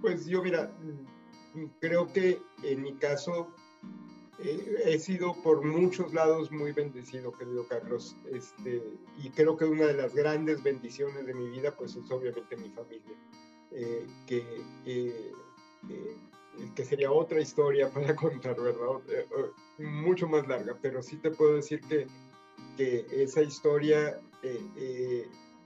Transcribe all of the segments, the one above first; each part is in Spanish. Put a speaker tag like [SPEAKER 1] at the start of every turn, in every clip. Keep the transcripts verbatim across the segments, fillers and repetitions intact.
[SPEAKER 1] Pues yo, mira, creo que en mi caso eh, he sido por muchos lados muy bendecido, querido Carlos, este, y creo que una de las grandes bendiciones de mi vida, pues es obviamente mi familia, eh, que, eh, eh, que sería otra historia para contar, ¿verdad? Eh, eh, mucho más larga, pero sí te puedo decir que, que esa historia... Eh, eh,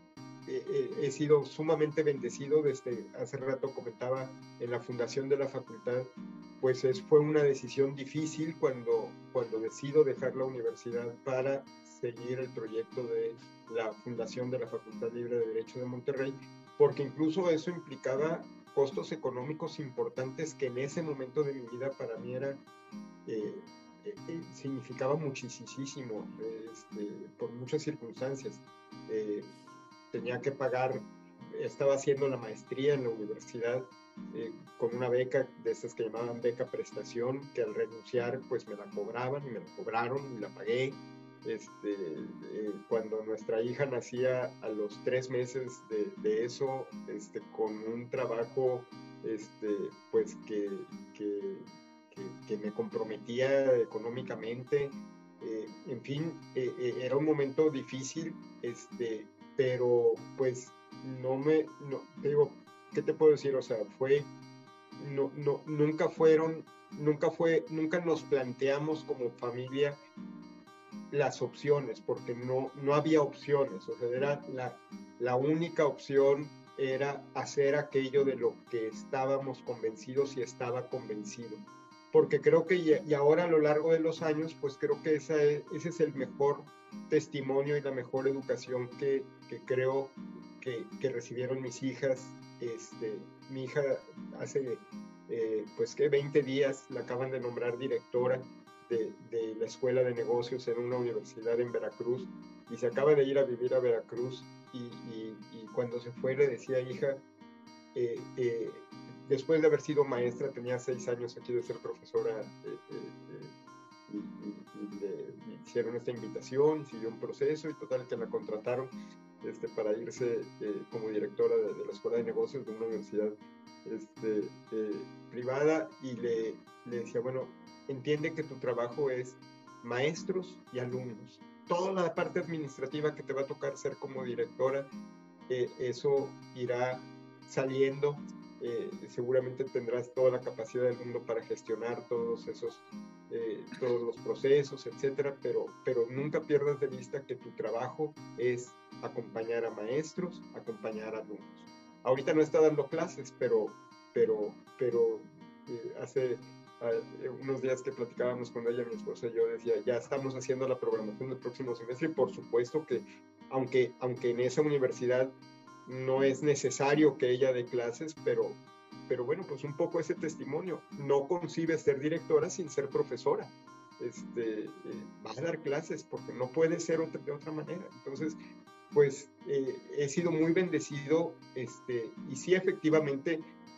[SPEAKER 1] Eh, he sido sumamente bendecido desde hace rato comentaba en la fundación de la facultad, pues es, fue una decisión difícil cuando, cuando decido dejar la universidad para seguir el proyecto de la fundación de la Facultad Libre de Derecho de Monterrey, porque incluso eso implicaba costos económicos importantes que en ese momento de mi vida para mí era, eh, eh, eh, significaba muchísimo, eh, este, por muchas circunstancias. Eh, tenía que pagar, estaba haciendo la maestría en la universidad eh, con una beca de esas que llamaban beca prestación, que al renunciar pues me la cobraban y me la cobraron y la pagué. Este, eh, cuando nuestra hija nacía a los tres meses de, de eso, este, con un trabajo este, pues que, que, que, que me comprometía económicamente, eh, en fin, eh, eh, era un momento difícil, este, pero pues no me, no, te digo, ¿qué te puedo decir? O sea, fue, no, no, nunca fueron, nunca fue, nunca nos planteamos como familia las opciones, porque no, no había opciones, o sea, era la, la única opción era hacer aquello de lo que estábamos convencidos y estaba convencido. Porque creo que, y ahora a lo largo de los años, pues creo que esa es, ese es el mejor testimonio y la mejor educación que, que creo que, que recibieron mis hijas. Este, mi hija hace, eh, pues que veinte días la acaban de nombrar directora de, de la Escuela de Negocios en una universidad en Veracruz, y se acaba de ir a vivir a Veracruz, y, y, y cuando se fue le decía, hija, eh, eh, después de haber sido maestra, tenía seis años aquí de ser profesora, eh, eh, eh, y, y, y le, le hicieron esta invitación, siguió un proceso y total que la contrataron este, para irse eh, como directora de, de la Escuela de Negocios de una universidad este, eh, privada, y le, le decía, bueno, entiende que tu trabajo es maestros y alumnos. Toda la parte administrativa que te va a tocar ser como directora, eh, eso irá saliendo. Eh, seguramente tendrás toda la capacidad del mundo para gestionar todos esos, eh, todos los procesos, etcétera, pero, pero nunca pierdas de vista que tu trabajo es acompañar a maestros, acompañar a alumnos. Ahorita no está dando clases, pero, pero, pero eh, hace eh, unos días que platicábamos con ella, mi esposa y yo, decía, ya estamos haciendo la programación del próximo semestre, y por supuesto que aunque, aunque en esa universidad no es necesario que ella dé clases, pero, pero bueno, pues un poco ese testimonio. No concibe ser directora sin ser profesora. Este, eh, va a dar clases porque no puede ser otra, de otra manera. Entonces, pues eh, he sido muy bendecido, este, y sí, efectivamente,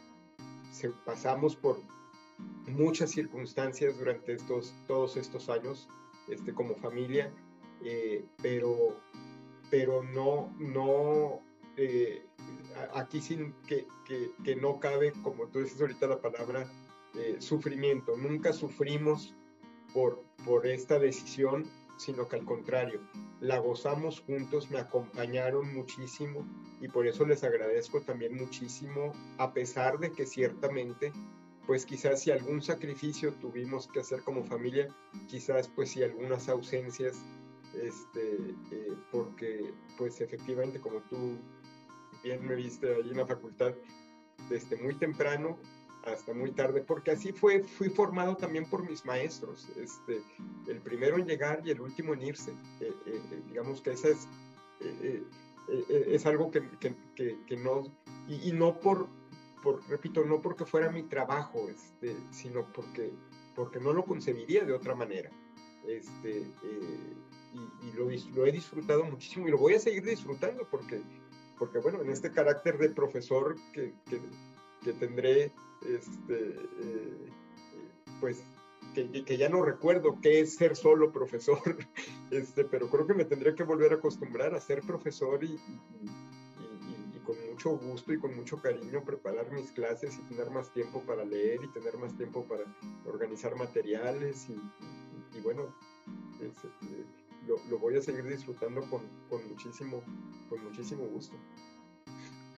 [SPEAKER 1] se, pasamos por muchas circunstancias durante estos, todos estos años este, como familia, eh, pero, pero no, no, eh, aquí sin que, que, que no cabe, como tú dices ahorita la palabra, eh, sufrimiento. Nunca sufrimos por, por esta decisión, sino que al contrario, la gozamos juntos, me acompañaron muchísimo, y por eso les agradezco también muchísimo, a pesar de que ciertamente, pues quizás si algún sacrificio tuvimos que hacer como familia, quizás pues si algunas ausencias, este, eh, porque pues efectivamente, como tú bien me viste ahí en la facultad, desde muy temprano hasta muy tarde, porque así fue, fui formado también por mis maestros, este, el primero en llegar y el último en irse. Eh, eh, digamos que esa es, eh, eh, es algo que, que, que, que no, y, y no por, por, repito, no porque fuera mi trabajo, este, sino porque, porque no lo concebiría de otra manera. Este, eh, y, y lo, lo he disfrutado muchísimo y lo voy a seguir disfrutando porque, porque bueno, en este carácter de profesor que, que, que tendré, este, eh, pues que, que ya no recuerdo qué es ser solo profesor, este, pero creo que me tendría que volver a acostumbrar a ser profesor y, y, y, y con mucho mucho gusto y con mucho cariño preparar mis clases y tener más tiempo para leer y tener más tiempo para organizar materiales y, y, y bueno, es, eh, lo, lo voy a seguir disfrutando con, con, muchísimo, con muchísimo gusto.